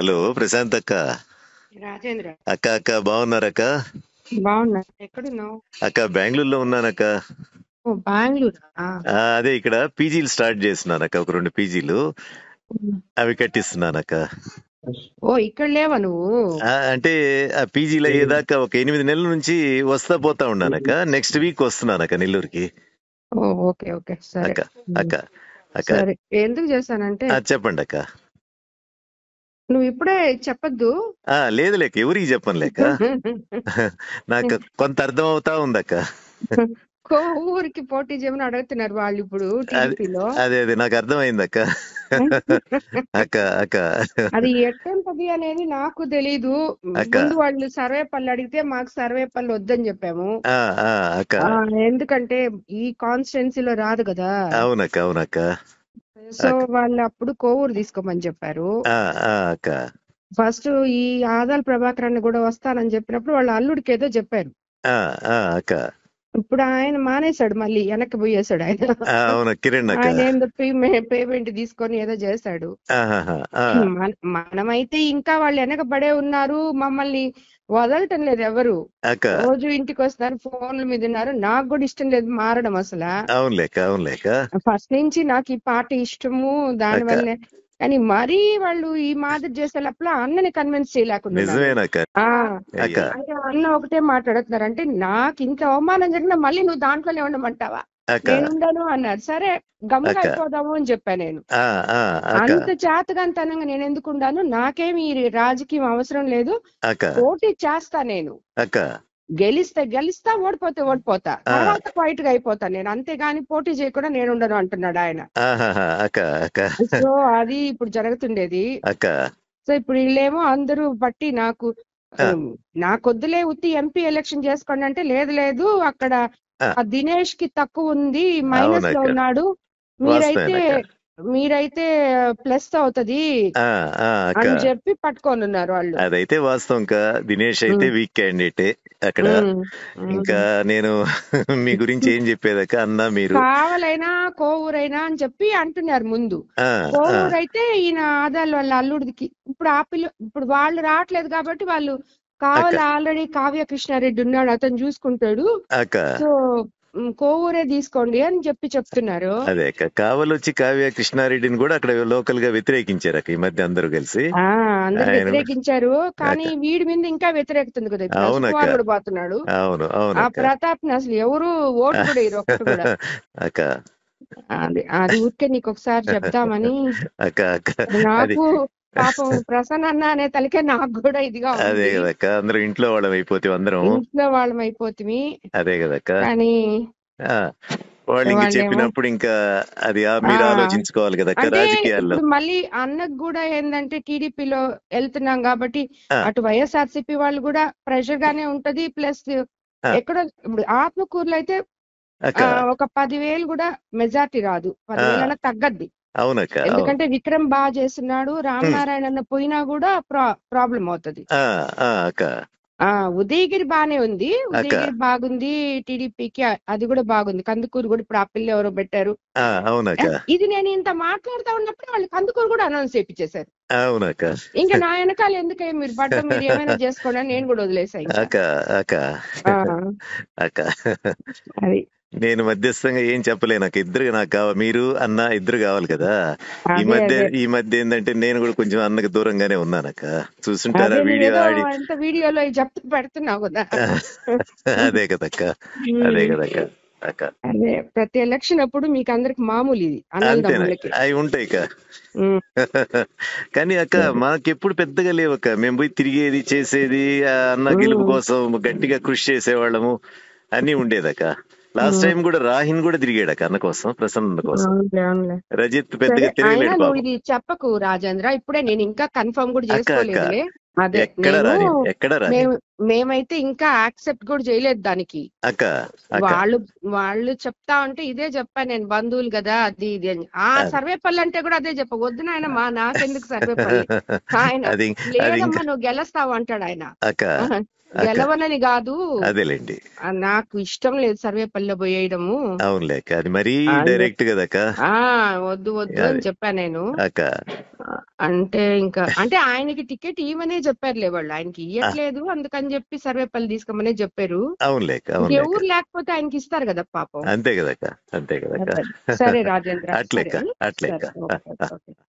Hello Prashanth అక్క. రాజేంద్ర అక్క అక్క బాగున్నారక్క? బాగున్నా. ఎక్కడున్నావు? అక్క బెంగళూరులో ఉన్నానక్క. ఓ బెంగళూరా? అదే ఇక్కడ పీజీలు స్టార్ట్ చేస్తున్నానక్క, ఒక 2 పీజీలు అవి కట్టిస్తున్నానక్క. ఓ ఇక్కడ లేవా నువ్వు? అంటే ఆ పీజీలు అయ్యేదాకా ఒక 8 నెలల నుంచి వస్తా పోతా ఉన్నానక్క. నెక్స్ట్ వీక్ వస్తున్నానక్క నెల్లూరుకి. ఓ ఓకే ఓకే సరే. అక్క అక్క అక్క సరే, ఎందుకు చేశానంటే చెప్పండి అక్క. నువ్వు ఇప్పుడే చెప్పొద్దు. లేదు లేక ఎవరికి చెప్పను లేక నాకు కొంత అర్థం అవుతా ఉందక్క. ఊరికి పోటీ చేయమని అడుగుతున్నారు వాళ్ళు ఇప్పుడు అదే టీడీపీలో. అదే అదే నాకు అర్థమైందక్క. అక్క అక్క అది ఎట్టుంటది అనేది నాకు తెలీదు. అక్క ముందు వాళ్ళు సర్వేపల్లి అడిగితే మాకు సర్వేపల్లి వద్దని చెప్పాము. అక్క ఎందుకంటే ఈ కాన్స్టిట్యున్సీలో రాదు కదా. అవునక్క అవునక్క. సో వాళ్ళు అప్పుడు కోవూరు తీసుకోమని చెప్పారు. అక్క ఫస్ట్ ఈ ఆదాల ప్రభాకర్ కూడా వస్తానని చెప్పినప్పుడు వాళ్ళ అల్లుడికి ఏదో చెప్పారు. అక్క ఇప్పుడు ఆయన మానేశాడు, మళ్ళీ వెనక్కి పోయేశాడు ఆయన. అవును కిరణ్ అక్క. ఆయన ఏందో పేమెంట్ తీసుకొని ఏదో చేశాడు. మనమైతే ఇంకా వాళ్ళు వెనకబడే ఉన్నారు, మమ్మల్ని వదలటం లేదు ఎవరు. రోజు ఇంటికి వస్తారు, ఫోన్ల మీద ఉన్నారు. నాకు కూడా ఇష్టం లేదు మారడం అసలు. అవునులేక ఫస్ట్ నుంచి నాకు ఈ పార్టీ ఇష్టము, దాని వల్లే. కానీ మరీ వాళ్ళు ఈ మాదిరి చేసేటప్పుడు అన్నని కన్విన్స్ చేయలేకుండా అంటే అన్న ఒకటే మాట్లాడుతున్నారు, అంటే నాకు ఇంత అవమానం జరిగినా మళ్ళీ నువ్వు దాంట్లోనే ఉండమంటావా, నేను ఉండను అన్నారు. సరే గమ్ముగా అయిపోదాము అని చెప్పా నేను. అంత చేతగాంతనంగా నేను ఎందుకు ఉండాను, నాకేమి రాజకీయం అవసరం లేదు, పోటీ చేస్తా నేను. గెలిస్తా, ఓడిపోతే ఓడిపోతా, తర్వాత క్వైట్ గా అయిపోతా నేను, అంతేగాని పోటీ చేయకుండా నేను ఉండను అంటున్నాడు ఆయన. సో అది ఇప్పుడు జరుగుతుండేది. సో ఇప్పుడు వీళ్ళేమో అందరూ బట్టి నాకొద్దులే ఉత్తి ఎంపీ ఎలక్షన్ చేసుకోండి అంటే, లేదు అక్కడ దినేష్ కి తక్కువ ఉంది, మైనస్ లో ఉన్నాడు, మీరైతే ప్లస్ అవుతది అని చెప్పి పట్టుకొని ఉన్నారు వాళ్ళు. అదైతే వాస్తవం. దినేష్ అయితే వీక్ క్యాండిడేటే అక్కడ. ఇంకా నేను మీ గురించి ఏం చెప్పేదాక అన్నా, మీరు కావాలైనా కోవూరైనా అని చెప్పి అంటున్నారు ముందు. కోవూరు అయితే ఈయన ఆదాల వాళ్ళ అల్లుడికి ఇప్పుడు వాళ్ళు రావట్లేదు కాబట్టి వాళ్ళు కావాలి, ఆల్రెడీ కావ్య కృష్ణారెడ్డి ఉన్నాడు, అతను చూసుకుంటాడు, సో కోవూరే తీసుకోండి అని చెప్తున్నారు. అదే కావలొచ్చి కావ్య కృష్ణారెడ్డిని కూడా అక్కడ లోకల్ గా వ్యతిరేకించారు ఈ మధ్య అందరూ కలిసి. అందరు వ్యతిరేకించారు, కానీ వీడి మీద ఇంకా వ్యతిరేకుతుంది కదా. ఇప్పుడు కూడా పోతున్నాడు. ఆ ప్రతాప్ ని అసలు ఎవరు ఓటు కూడా వేయరు, ఒక్కటి కూడా. అది ఊరికే నీకు ఒకసారి చెప్దామని. నాకు పాపం ప్రసన్న అన్న అనే తలకే నాకు కూడా ఇదిగా ఉంది. అదే కదక్క, అందరూ ఇంట్లో వాళ్ళం అయిపోతుంది. అదే కదక్క, కానీ వాళ్ళు చెప్పినప్పుడు ఇంకా అది మీరు ఆలోచించుకోవాలి కదా రాజకీయాల్లో. మళ్ళీ అన్నకు కూడా ఏంటంటే టీడీపీలో వెళ్తున్నాం కాబట్టి అటు వైఎస్ఆర్సీపీ వాళ్ళు కూడా ప్రెషర్ గానే ఉంటది. ప్లస్ ఎక్కడో ఇప్పుడు ఆత్మకూరులో అయితే ఒక 10,000 కూడా మెజార్టీ రాదు, 10,000 తగ్గద్ది. అవునక్క, ఎందుకంటే విక్రమ్ బాగా చేస్తున్నాడు, రామనారాయణ అన్న పోయినా కూడా ప్రాబ్లం అవుతుంది. ఉదయగిరి బానే ఉంది, ఉదయగిరి బాగుంది టీడీపీకి, అది కూడా బాగుంది. కందుకూరు కూడా ఇప్పుడు ఆ పిల్ల ఎవరో పెట్టారు. ఇది నేను ఇంత మాట్లాడుతా ఉన్నప్పుడు వాళ్ళు కందుకూరు కూడా అనౌన్స్ చేయించేశారు. ఇంకా నా వెనకాల ఎందుకే మీరు పడ్డం, మీరు ఏమైనా చేసుకోండి అని నేను కూడా వదిలేసాను. అది నేను మధ్యస్థంగా ఏం చెప్పలేను. నాకు మీరు అన్న ఇద్దరు కావాలి కదా. ఈ మధ్య ఏంటంటే నేను కూడా కొంచెం అన్నకు దూరంగానే ఉన్నానక్క. చూస్తుంటారా వీడియోలో చెప్తూ పెడుతున్నావు కదా. అదే కదక్క. అదే ప్రతి ఎలక్షన్ అప్పుడు మీకు అందరికి మామూలు ఇది అవి ఉంటాయి కానీ అక్క మాకెప్పుడు పెద్దగా లేవక్క. మేము పోయి తిరిగేది చేసేది, అన్న గెలుపు కోసం గట్టిగా కృషి చేసేవాళ్ళము అన్ని ఉండేదక్క. లాస్ట్ టైం కూడా రాహిన్ కూడా తిరిగాడు అన్న కోసం, ప్రసన్న కోసం. రజిత్ పెద్దగా తిరగలేడు. ఇది చెప్పకు రాజేంద్ర, ఇప్పుడే నేను ఇంకా కన్ఫర్మ్ కూడా చేసుకోలేదు. అదే మేమైతే ఇంకా యాక్సెప్ట్ కూడా చేయలేదు దానికి. వాళ్ళు చెప్తా ఉంటే ఇదే చెప్పా నేను, బంధువులు కదా అది ఇది అని. సర్వేపల్లి అంటే కూడా అదే చెప్ప, వద్దు నాయన నాకెందుకు సర్వేపల్లి, ఆయన లేదమ్మా నువ్వు గెలుస్తావు అంటాడు ఆయన. గెలవనని కాదు, అదేలేండి, నాకు ఇష్టం లేదు సర్వేపల్లిలో పోయేయడము. అవునులేక, అది మరీ డైరెక్ట్ కదా. వద్దు అని చెప్పా నేను. అంటే ఇంకా అంటే ఆయనకి టికెట్ ఇవ్వమనే చెప్పారులే వాళ్ళు, ఆయనకి ఇయ్యట్లేదు అందుకని చెప్పి సర్వేపల్లి తీసుకోమనే చెప్పారు. అవునులేక ఎవరు లేకపోతే ఆయనకి ఇస్తారు కదా పాపం. అంతే కదక్క, అంతే కదక్క. సరే రాజేంద్ర, అట్లేక సరే అట్లేక. సరే, ఓకే.